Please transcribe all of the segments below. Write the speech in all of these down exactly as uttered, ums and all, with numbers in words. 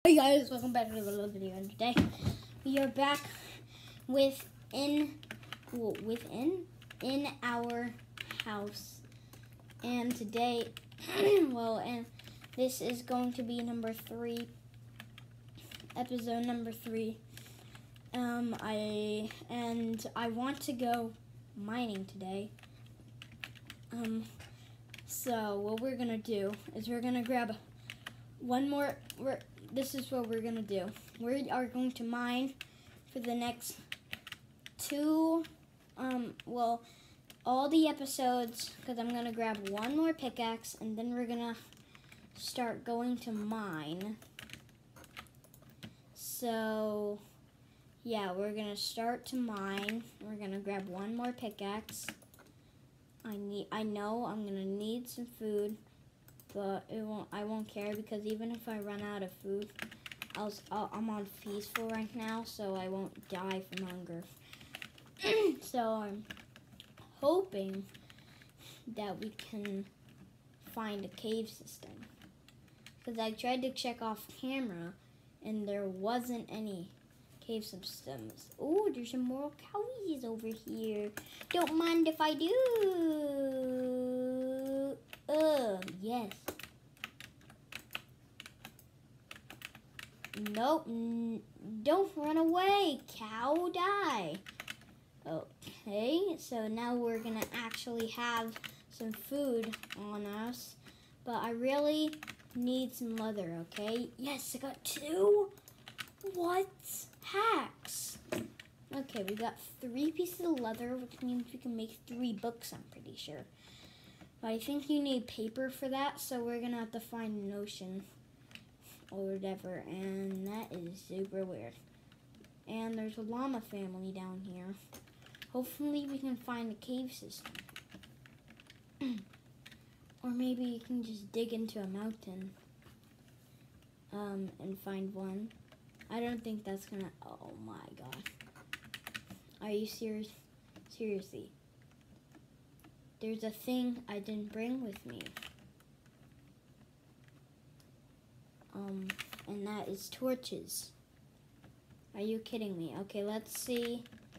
Hey guys, welcome back to another video, and today we are back within well, within in our house, and today well and this is going to be number three, episode number three. Um, I and I want to go mining today. Um, so what we're gonna do is we're gonna grab one more. We're This is what we're going to do. We are going to mine for the next two, um, well, all the episodes, because I'm going to grab one more pickaxe, and then we're going to start going to mine. So, yeah, we're going to start to mine. We're going to grab one more pickaxe. I need, I know I'm going to need some food. But it won't. I won't care, because even if I run out of food, I'll, I'll, I'm on peaceful right now, so I won't die from hunger. So I'm hoping that we can find a cave system, because I tried to check off camera, and there wasn't any cave systems. Oh, there's some more cowies over here. Don't mind if I do. Uh, yes. Nope. N don't run away, cow. Die. Okay, so now we're gonna actually have some food on us. But I really need some leather, okay? Yes, I got two. What? Hacks. Okay, we got three pieces of leather, which means we can make three books, I'm pretty sure. But I think you need paper for that, so we're gonna have to find an ocean or whatever, and that is super weird. And there's a llama family down here. Hopefully we can find a cave system. Or maybe you can just dig into a mountain um, and find one. I don't think that's gonna, oh my god. Are you serious? Seriously. There's a thing I didn't bring with me. Um, and that is torches. Are you kidding me? Okay, let's see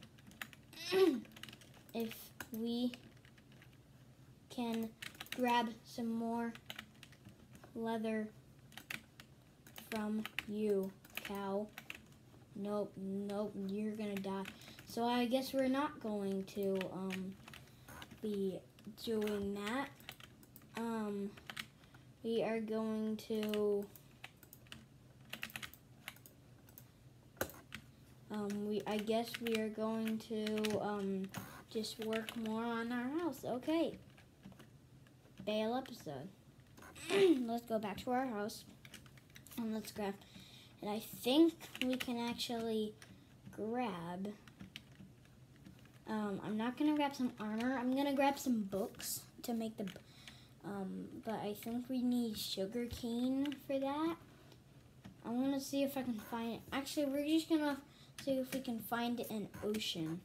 if we can grab some more leather from you, cow. Nope, nope, you're gonna die. So I guess we're not going to um, be doing that. Um, we are going to um, we I guess we are going to um, just work more on our house. Okay. Fail episode. Let's go back to our house and let's grab. And I think we can actually grab. Um, I'm not gonna grab some armor. I'm gonna grab some books to make the. Um, but I think we need sugar cane for that. I'm gonna see if I can find. Actually, we're just gonna see if we can find an ocean.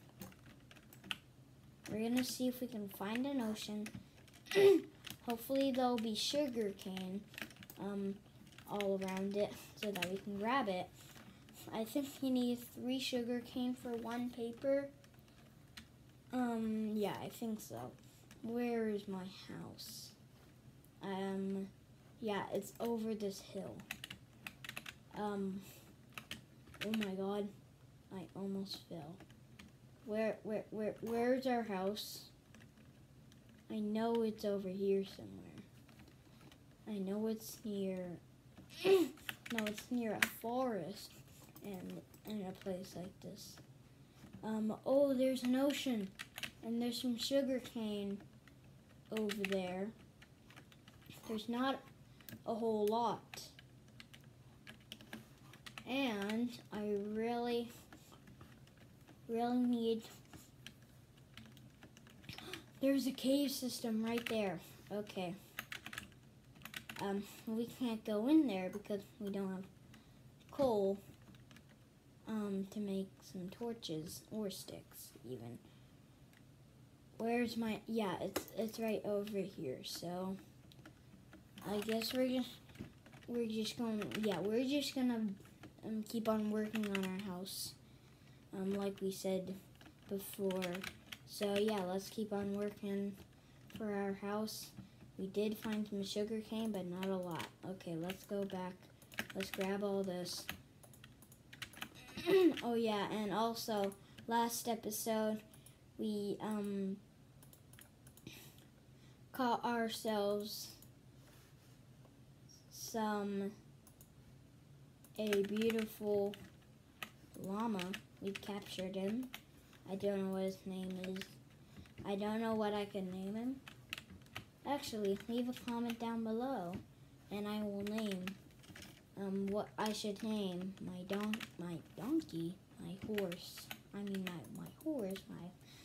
We're gonna see if we can find an ocean. Hopefully, there'll be sugar cane um, all around it so that we can grab it. I think you need three sugar cane for one paper. Um, yeah, I think so. Where is my house? Um, yeah, it's over this hill. Um, oh my god, I almost fell. Where, where, where, where's our house? I know it's over here somewhere. I know it's near, no, it's near a forest and in a place like this. Um, oh, there's an ocean, and there's some sugar cane over there. There's not a whole lot. And I really, really need, there's a cave system right there. Okay. Um, we can't go in there because we don't have coal. Um, to make some torches or sticks, even. Where's my? Yeah, it's it's right over here. So I guess we're just we're just going, yeah, we're just gonna um, keep on working on our house, um, like we said before. So yeah, let's keep on working for our house. We did find some sugar cane, but not a lot. Okay, let's go back. Let's grab all this. Oh yeah, and also last episode we um caught ourselves some a beautiful llama. We captured him. I don't know what his name is. I don't know what I can name him. Actually, leave a comment down below, and I will name um what I should name my don my donkey, my horse. I mean my my horse, my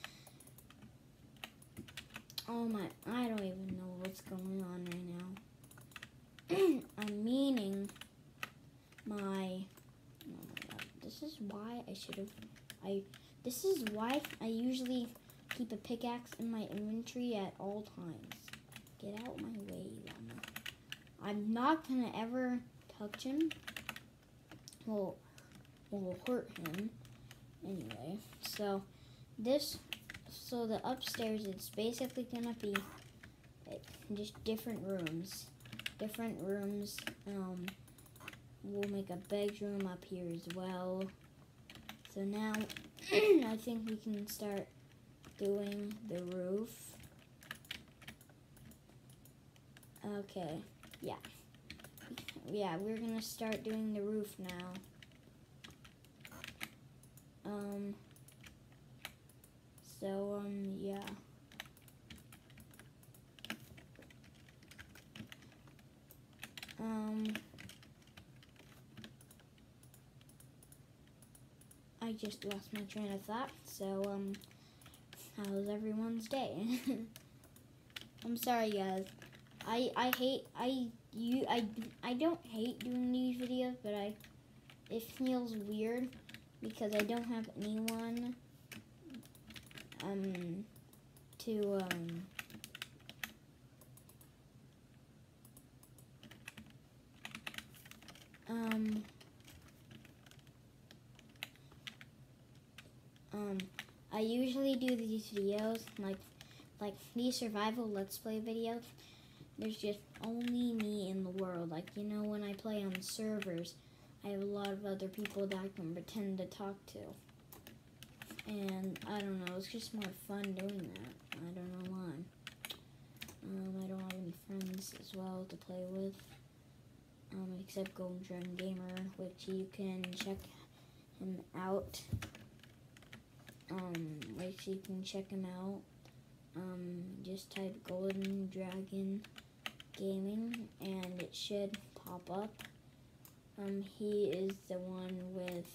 oh my I don't even know what's going on right now. I'm meaning my oh my god. This is why I should have I this is why I usually keep a pickaxe in my inventory at all times. Get out my way, llama. I'm not gonna ever touch him. Well, will hurt him anyway. So this, so the upstairs is basically gonna be like, just different rooms. Different rooms. Um, we'll make a bedroom up here as well. So now I think we can start doing the roof. Okay, yeah. Yeah, we're gonna start doing the roof now. Um, so, um, yeah. Um, I just lost my train of thought, so, um, how's everyone's day? I'm sorry, guys. I, I hate, I, you, I, I don't hate doing these videos, but I, it feels weird because I don't have anyone, um, to, um, um, um, I usually do these videos, like, like these survival Let's Play videos. There's just only me in the world. Like, you know, when I play on servers, I have a lot of other people that I can pretend to talk to. And, I don't know, it's just more fun doing that. I don't know why. Um, I don't have any friends as well to play with. Um, except Golden Dragon Gamer, which you can check him out. Um, which you can check him out. Um, just type Golden Dragon Gaming and it should pop up. Um, he is the one with,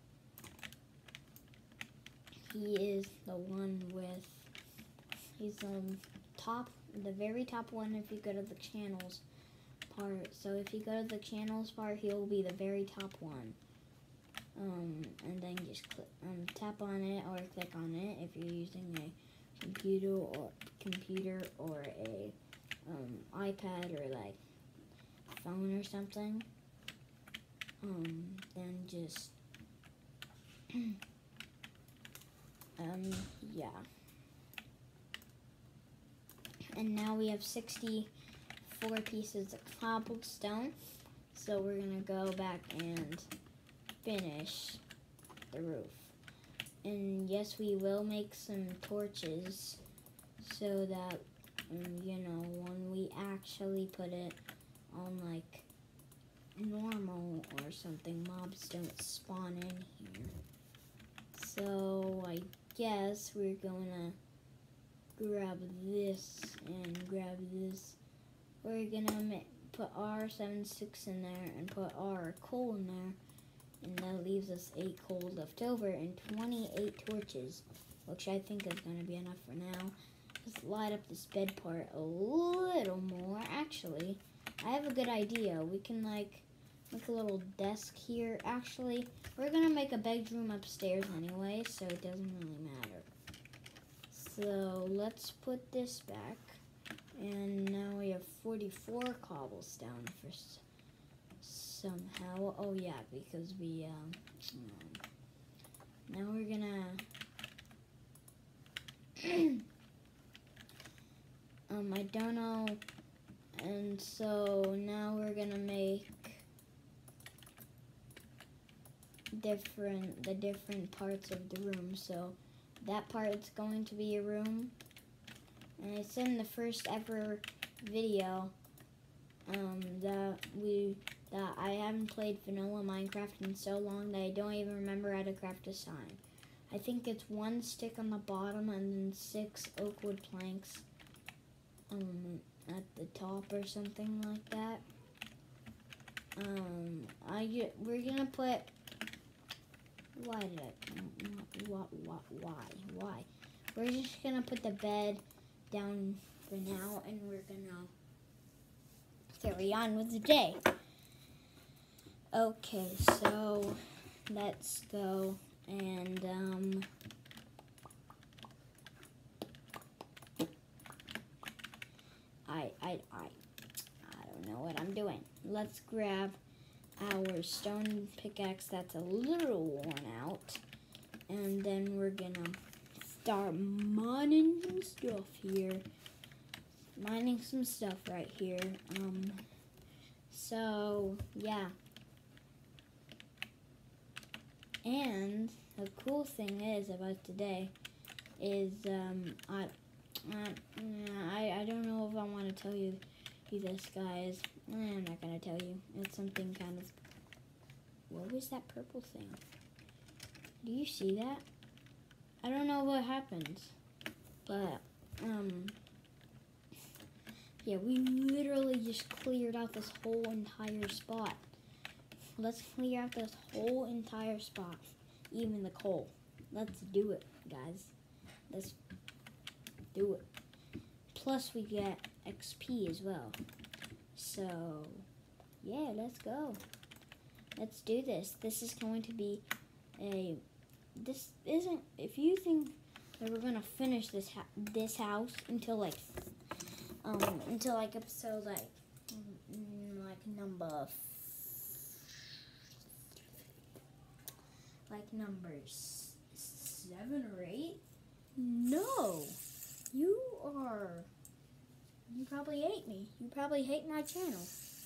he is the one with, he's um top, the very top one if you go to the channels part. So if you go to the channels part, he'll be the very top one. Um, and then just click, um, tap on it or click on it if you're using a computer or computer or a um, iPad or like phone or something. Um, then just um, yeah. And now we have sixty-four pieces of cobblestone, so we're gonna go back and finish the roof. And yes, we will make some torches so that, um, you know, when we actually put it on, like, normal or something, mobs don't spawn in here. So, I guess we're gonna grab this and grab this. We're gonna put R seventy-six in there and put our coal in there. And that leaves us eight coal left over and twenty-eight torches, which I think is going to be enough for now. Let's light up this bed part a little more. Actually, I have a good idea. We can, like, make a little desk here. Actually, we're going to make a bedroom upstairs anyway, so it doesn't really matter. So, let's put this back. And now we have forty-four cobblestone for somehow. Oh yeah, because we, um, now we're gonna, um, I don't know, and so now we're gonna make different, the different parts of the room. So that part's going to be a room, and it's in the first ever video, um, that we, that I haven't played vanilla Minecraft in so long that I don't even remember how to craft a sign. I think it's one stick on the bottom and then six oak wood planks um, at the top or something like that. Um, I we're gonna put. Why did I? What? What? Why? Why? We're just gonna put the bed down for now, and we're gonna carry on with the day. Okay, so let's go and um I I I I don't know what I'm doing. Let's grab our stone pickaxe that's a little worn out, and then we're gonna start mining some stuff here. Mining some stuff right here. Um so yeah. And the cool thing is about today is um, I, I I I don't know if I want to tell you who this guy is. I'm not gonna tell you. It's something kind of. What was that purple thing? Do you see that? I don't know what happens, but um yeah, we literally just cleared out this whole entire spot. Let's clear out this whole entire spot, even the coal. Let's do it, guys. Let's do it. Plus, we get X P as well. So, yeah, let's go. Let's do this. This is going to be a. This isn't. If you think that we're gonna finish this ha this house until like, um, until like episode like, mm, like number. Like numbers seven or eight? No, you are, you probably hate me. You probably hate my channel.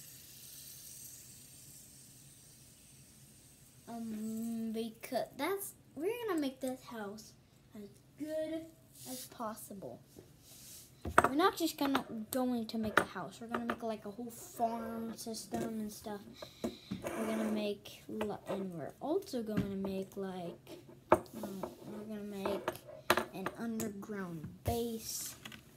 Um, because that's, we're gonna make this house as good as possible. We're not just gonna, going to make a house. We're gonna make like a whole farm system and stuff. We're gonna make, and we're also going to make like, um, we're gonna make an underground base.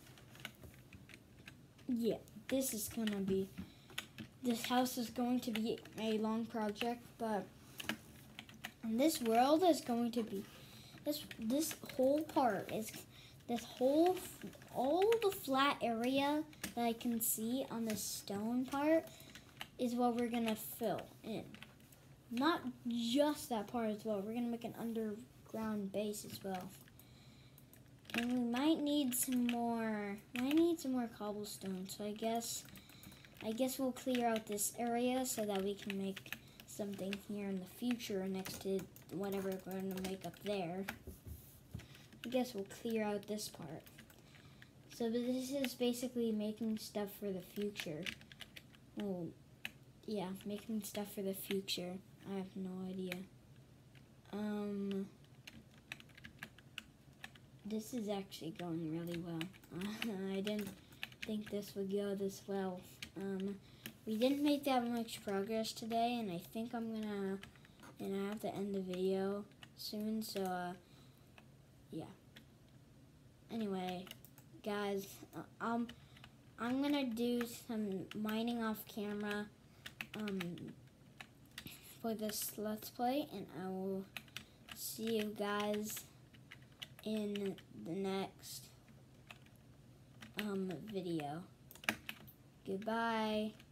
Yeah, this is gonna be, this house is going to be a long project, but this world is going to be, this, this whole part is, this whole, all the flat area that I can see on the stone part is what we're gonna fill in. Not just that part as well. We're gonna make an underground base as well. And we might need some more, might need some more cobblestone. So I guess, I guess we'll clear out this area so that we can make something here in the future next to whatever we're gonna make up there. I guess we'll clear out this part. So this is basically making stuff for the future. Well, yeah, making stuff for the future. I have no idea. Um, this is actually going really well. Uh, I didn't think this would go this well. Um, we didn't make that much progress today, and I think I'm gonna, and I have to end the video soon, so, uh, yeah. Anyway, guys, uh, um, I'm gonna do some mining off camera, um, for this Let's Play, and I will see you guys in the next um, video. Goodbye.